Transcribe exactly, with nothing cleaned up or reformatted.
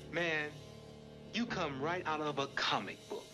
Man, you come right out of a comic book.